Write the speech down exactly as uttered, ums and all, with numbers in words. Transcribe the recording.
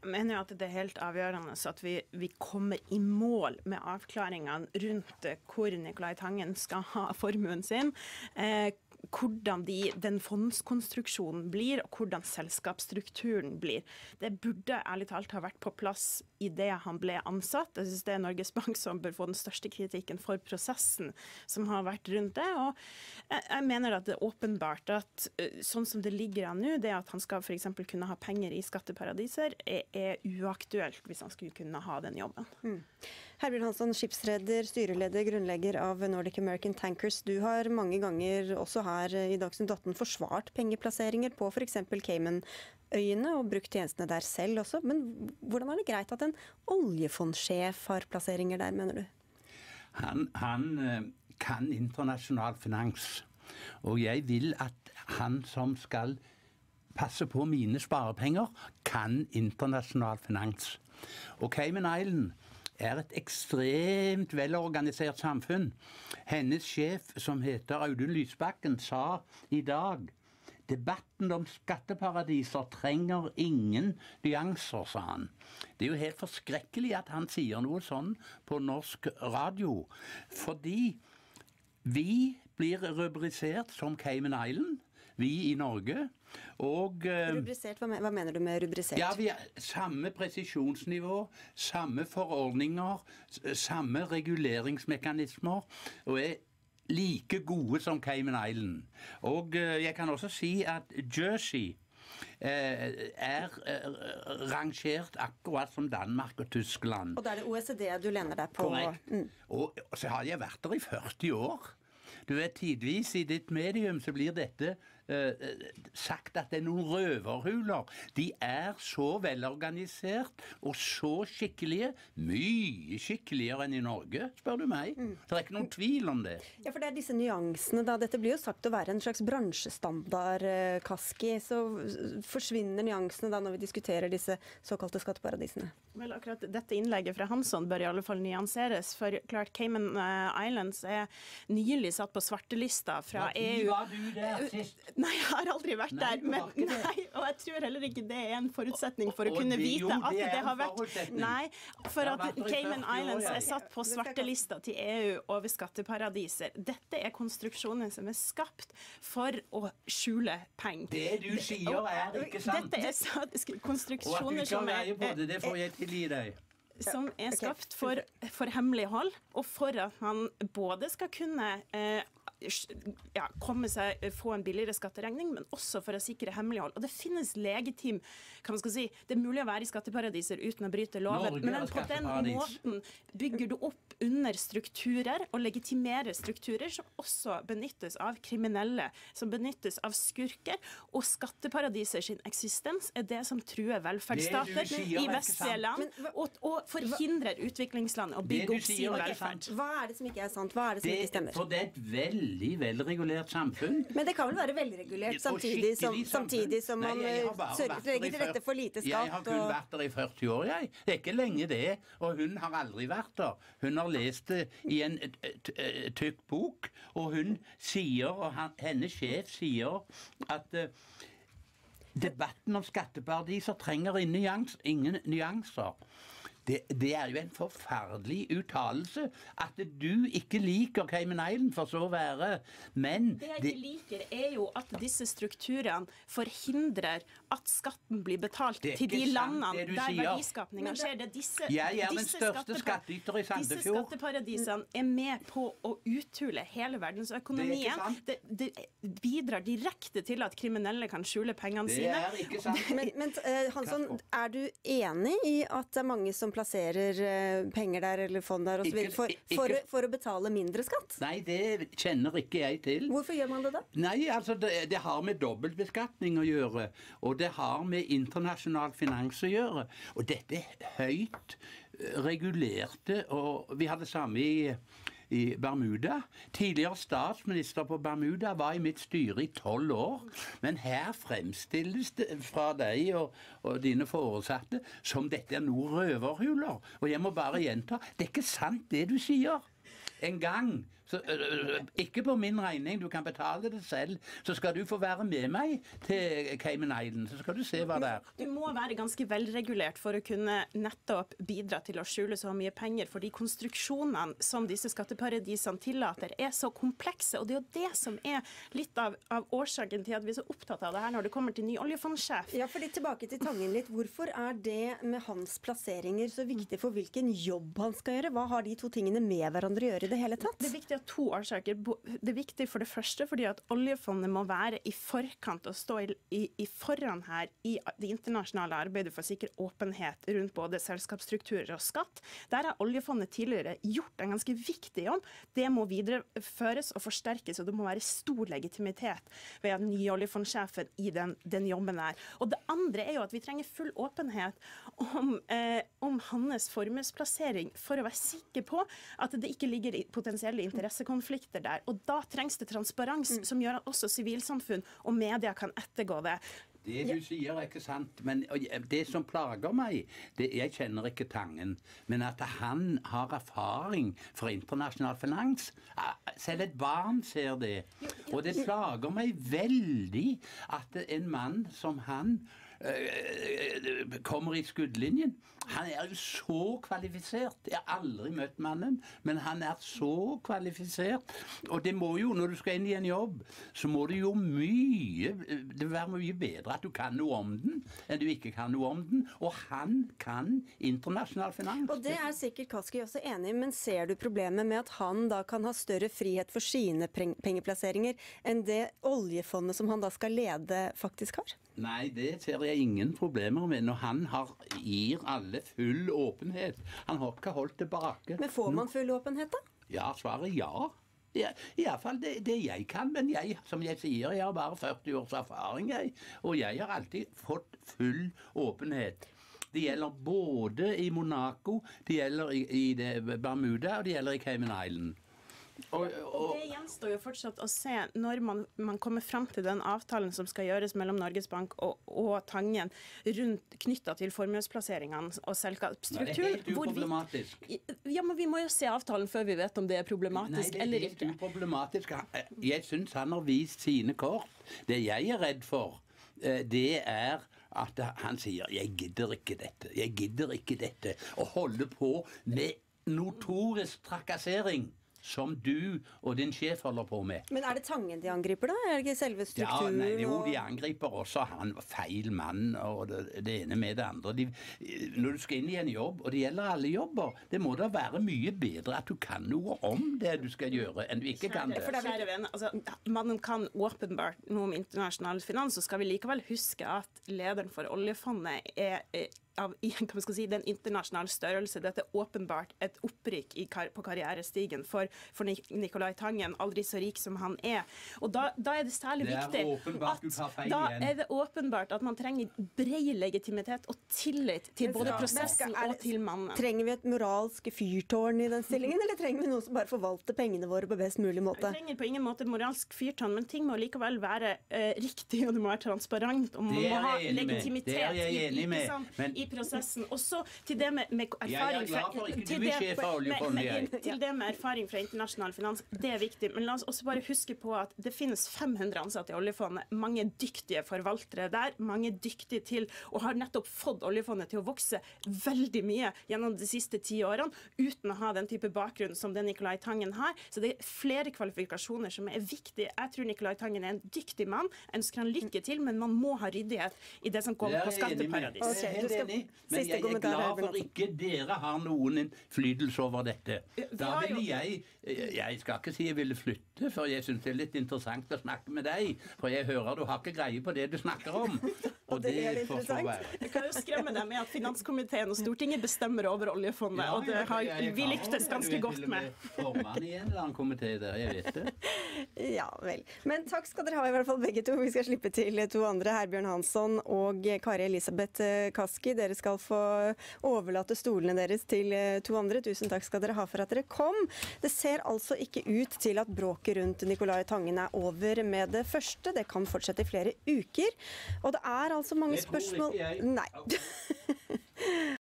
Jeg mener jo at det er helt avgjørende så at vi, vi kommer i mål med avklaringene rundt hvor Nicolai Tangen skal ha formuen sin, eh, hvordan de, den fondskonstruksjonen blir, og hvordan selskapsstrukturen blir. Det burde ærlig talt ha vært på plass i det han ble ansatt. Jeg synes det er Norges Bank som bør få den største kritikken for prosessen som har vært rundt det. Og jeg, jeg mener at det er åpenbart at sånn som det ligger an nå, det at han skal for eksempel kunne ha penger i skatteparadiser, er, er uaktuelt hvis han skulle kunne ha den jobben. Mm. Herbjørn Hansson, skipsreder, styreleder, grunnlegger av Nordic American Tankers. Du har mange ganger også her i Dagsnytt atten forsvart pengeplasseringer på for eksempel Caymanøyene og brukt tjenestene der selv også. Men hvordan er det greit at en oljefondsjef har plasseringer der, mener du? Han, han kan internasjonal finans, og jeg vil at han som skal passe på mine sparepenger, kan internasjonal finans. Og Cayman Island er et ekstremt velorganisert samfunn. Hennes sjef, som heter Audun Lysbakken, sa i dag debatten om skatteparadiser trenger ingen nyanser, sa han. Det er jo helt forskrekkelig at han sier noe sånn på norsk radio, fordi vi blir rubrisert som Cayman Island, vi i Norge, og rubrisert, hva, hva mener du med rubrisert? Ja, vi har samme presisjonsnivå, samme forordninger, samme reguleringsmekanismer, og er like gode som Cayman Island. Og jeg kan også si at Jersey er rangert akkurat som Danmark og Tyskland. Og da er det O E C D du lener deg på. Korrekt. Mm. Og så har jeg vært der i førti år. Du vet, tidvis i ditt medium så blir dette eh, sagt at det er noen røverhuler. De er så velorganisert og så skikkelige, mye skikkeligere enn i Norge, spør du meg. Mm. Det er ikke noen tvil om det. Ja, for det er disse nyansene da. Dette blir jo sagt å være en slags bransjestandard, eh, Kaski. Så forsvinner nyansene da når vi diskuterer disse såkalte skatteparadisene. Vel, akkurat dette innlegget fra Hansson bør i alle fall nyanseres, for klart Cayman Islands er nylig satt på svartelista fra ja, E U. Var du der sist? Nei, jeg har aldri vært nei, der, men nei, og jeg tror heller ikke det er en forutsetning for å og, kunne vite jo, det at det har vært Nei, for at Cayman Islands er satt på svartelista til E U over skatteparadiser. Dette er konstruksjoner som er skapt for å skjule penger. Det du sier er ikke sant. Dette er konstruksjoner som er på det, det får jeg tilgi deg. Som er skapt for, for hemmelighold, og for at man både skal kunne eh, ja, komme seg, få en billigere skatteregning, men også for å sikre hemmelighold. Og det finnes legitim, kan man skal si, det er mulig å være i skatteparadiser uten å bryte loven, men på den måten bygger du opp under strukturer og legitimerer strukturer som også benyttes av kriminelle, som benyttes av skurker, og skatteparadiser sin eksistens er det som truer velferdsstater i vestlige land, og, og forhindrer utviklingsland å bygge opp sin velferd. Hva er det som ikke er sant? Hva er det som det, ikke stemmer? For det er et veldig velregulert samfunn. Men det kan vel være velregulert samtidig som, samtidig som man sørger legger til rette for lite skatt? Jeg har kun vært der i førti år, jeg. Det er ikke lenge det, og hun har aldri vært der. Hun har lest det i en tykk bok, og hun sier, og han, hennes sjef sier at uh, debatten om skatteparadiser trenger ingen, nyans, ingen nyanser. Det, det er jo en forferdelig uttalelse at du ikke liker Cayman Island for så å være, men det jeg ikke liker er jo at disse strukturene forhindrer at skatten blir betalt til de landene der verdiskapningen skjer. Det er disse, jeg er den største skattyter i Sandefjord. Disse skatteparadisene er med på å uthule hele verdensøkonomien. Det, det, det bidrar direkte til at kriminelle kan skjule pengene det sine. Det er ikke sant. Men, men uh, Hansson, er du enig i at det er mange som plasserer uh, penger der eller fond der og så videre, for, for, for å betale mindre skatt? Nei, det kjenner ikke jeg til. Hvorfor gjør man det da? Nei, altså det, det har med dobbeltbeskatning å gjøre, og det har med internasjonal finans å gjøre. Og dette er høyt regulerte, og vi har det samme i i Bermuda. Tidligere statsminister på Bermuda var i mitt styre i tolv år, men her fremstilles det fra deg og, og dine foresatte som dette er noe røverhuler. Og jeg må bare gjenta, det er ikke sant det du sier. en gang, så, øh, ikke på min regning, du kan betale det selv, så skal du få være med meg til Cayman Island, så skal du se hva det er. Du må være ganske velregulert for å kunne nettopp bidra til å skjule så mye penger, fordi konstruksjonene som disse skatteparadisene tillater er så komplekse, og det er jo det som er litt av, av årsaken til at vi er så opptatt av det her når det kommer til ny oljefondsjef. Ja, fordi tilbake til Tangen litt. Hvorfor er det med hans plasseringer så viktig for hvilken jobb han skal gjøre? Hva har de to tingene med hverandre å gjøre i det hele tatt? Det er viktig av to årsaker. Det er viktig for det første fordi at oljefondet må være i forkant og stå i, i, i foran her i det internasjonale arbeidet for å sikre åpenhet rundt både selskapsstrukturer og skatt. Der har oljefondet tidligere gjort en ganske viktig jobb. Det må videreføres og forsterkes, og det må være stor legitimitet ved den nye oljefondsjefen i den, den jobben der. Og det andre er jo at vi trenger full åpenhet om, eh, om hans formuesplassering for å være sikker på at det ikke ligger i potensielle interessekonflikter der. Og da trengs det transparens mm. som gjør at også sivilsamfunn og media kan ettergå det. Det du sier er ikke sant, men det som plager meg, det, jeg kjenner ikke Tangen, men at han har erfaring fra internasjonal finans. Selv et barn ser det. Og det plager meg veldig at en mann som han øh, kommer i skuddlinjen. Han er jo så kvalifisert. Jeg har aldri møtt mannen, men han er så kvalifisert. Og det må jo, når du skal inn i en jobb, så må det jo mye, det vil være mye bedre at du kan noe om den, enn du ikke kan noe om den. Og han kan internasjonal finans. Og det er sikkert Kaski også enig i, men ser du problemet med at han da kan ha større frihet for sine pengeplasseringer enn det oljefondet som han da skal lede faktisk har? Nei, det ser jeg ingen problemer med når han har, gir alle full åpenhet. Han har ikke holdt tilbake. Men får man full åpenhet da? Ja, svaret er ja. Ja, i hvert fall det, det jeg kan, men jeg, som jeg sier, jeg har bare førti års erfaring, jeg, og jeg har alltid fått full åpenhet. Det gjelder både i Monaco, det gjelder i, i det Bermuda, og det gjelder i Cayman Island. Og, og det gjenstår jo fortsatt å se når man, man kommer frem til den avtalen som skal gjøres mellom Norges Bank og, og Tangen rundt knyttet til formuesplasseringene og selskapsstrukturen. Det er helt uproblematisk. Vi, ja, men vi må jo se avtalen før vi vet om det er problematisk eller ikke. Nei, det er helt uproblematisk. Jeg synes han har vist sine kort. Det jeg er redd for, det er at han sier, jeg gidder ikke dette, jeg gidder ikke dette, og holde på med notorisk trakassering, som du og din sjef holder på med. Men er det Tangen de angriper da? Er det ikke selve strukturen? Ja, nei, jo, de angriper også. Han var feil mann, og det, det ene med det andre. De, når du skal inn i en jobb, og det gjelder alle jobber, det må da være mye bedre at du kan noe om det du skal gjøre, enn du ikke kan det. For det er venn, altså, man kan åpenbart noe om internasjonal finans, så skal vi likevel huske at lederen for oljefondet er, er av kan man si, den internasjonale størrelse. Dette er åpenbart et opprykk i kar på karrierestigen for, for Nicolai Tangen, aldri så rik som han er. Og da, da er det særlig det er viktig at da igjen. er det åpenbart at man trenger bred legitimitet og tillit til både ja, prosessen er, og til mannen. Trenger vi et moralsk fyrtårn i den stillingen, eller trenger vi noen som bare forvalter pengene våre på best mulig måte? Vi trenger på ingen måte moralsk fyrtårn, men ting må likevel være uh, riktig, og det må være transparent, og man må ha legitimitet i, i, i prosessen. Også til det med, med erfaring fra, til det, med, med, til det med erfaring fra internasjonal finans, det er viktig. Men la oss også bare huske på at det finnes fem hundre ansatte i oljefondet, mange dyktige forvaltere der, mange dyktige til, og har nettopp fått oljefondet til å vokse veldig mye gjennom de siste ti årene, uten å ha den type bakgrunn som den Nicolai Tangen har. Så det er flere kvalifikasjoner som er viktige. Jeg tror Nicolai Tangen er en dyktig mann, ønsker han lykke til, men man må ha ryddighet i det som kommer på skatteparadis. Det er helt enig. Men jeg er glad for ikke dere har noen innflytelse over dette. Da ville jeg, jeg skal ikke si jeg ville flytte, for jeg synes det er litt interessant å snakke med deg, for jeg hører du har ikke greie på det du snakker om. Og det, det får så være. Jeg kan jo skremme deg med at finanskomiteen og Stortinget bestemmer over oljefondet, ja, og det har vi lyktes ganske godt med. Formann i en eller annen komité der, jeg vet det. Ja, vel. Men takk skal dere ha i hvert fall begge to. Vi skal slippe til to andre, Herbjørn Hansson og Kari Elisabeth Kaski. Dere skal få overlate stolene deres til to andre. Tusen takk skal dere ha for at dere kom. Det ser altså ikke ut til at bråket rundt Nicolai Tangen er over med det første. Det kan fortsette i flere uker. Og det er altså mange spørsmål... Det tror ikke jeg. Nei.